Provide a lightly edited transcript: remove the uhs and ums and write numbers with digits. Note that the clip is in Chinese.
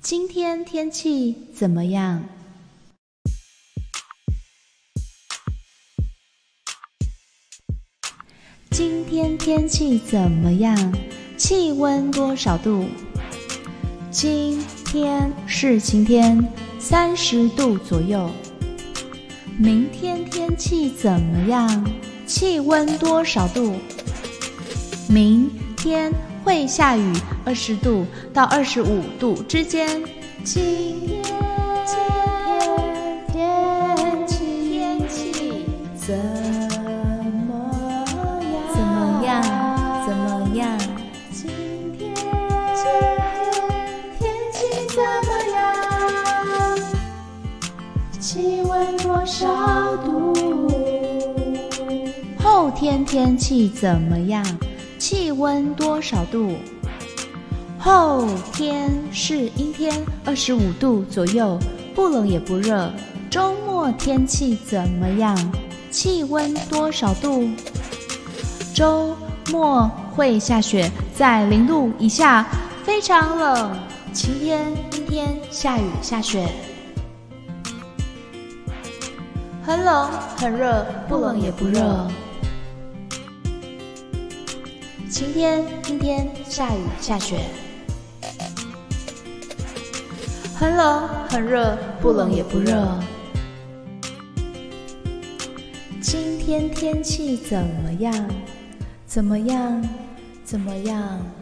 今天天气怎么样？今天天气怎么样？气温多少度？今天是晴天，30度左右。明天天气怎么样？气温多少度？明天会下雨，20度到25度之间。今天天气怎么样？今天天气怎么样？气温多少度？后天天气怎么样？气温多少度？后天是阴天，25度左右，不冷也不热。周末天气怎么样？气温多少度？周末会下雪，在0度以下，非常冷。晴天、阴天、下雨、下雪。很冷很热，不冷也不热。晴天、阴天、下雨、下雪。很冷很热，不冷也不热。今天天气怎么样？